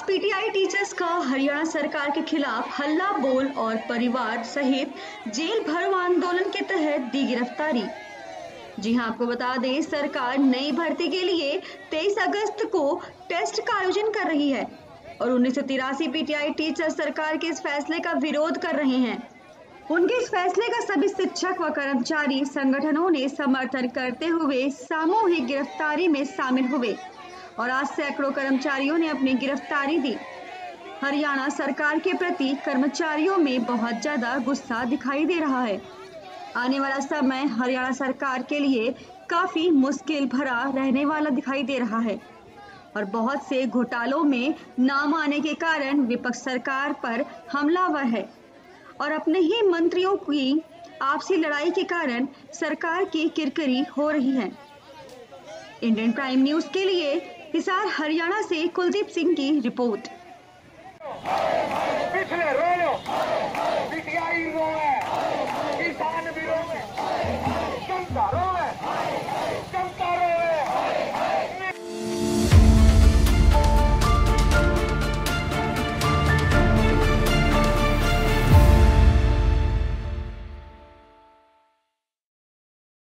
PTI teachers का हरियाणा सरकार के खिलाफ हल्ला बोल और परिवार सहित जेल भरो आंदोलन के तहत दी गिरफ्तारी। जी हां, आपको बता दें, सरकार नई भर्ती के लिए 23 अगस्त को टेस्ट का आयोजन कर रही है और 1983 पीटीआई टीचर सरकार के इस फैसले का विरोध कर रहे हैं। उनके इस फैसले का सभी शिक्षक व कर्मचारी संगठनों ने समर्थन करते हुए सामूहिक गिरफ्तारी में शामिल हुए और आज सैकड़ों कर्मचारियों ने अपनी गिरफ्तारी दी। हरियाणा सरकार के प्रति कर्मचारियों में बहुत ज्यादा गुस्सा दिखाई दे रहा है। आने वाला समय हरियाणा सरकार के लिए काफी मुश्किल भरा रहने वाला दिखाई दे रहा है और बहुत से घोटालों में नाम आने के कारण विपक्ष सरकार पर हमलावर है और अपने ही मंत्रियों की आपसी लड़ाई के कारण सरकार की किरकिरी हो रही है। इंडियन प्राइम न्यूज के लिए हिसार हरियाणा से कुलदीप सिंह की रिपोर्ट। पिछले रोलो पीटीआई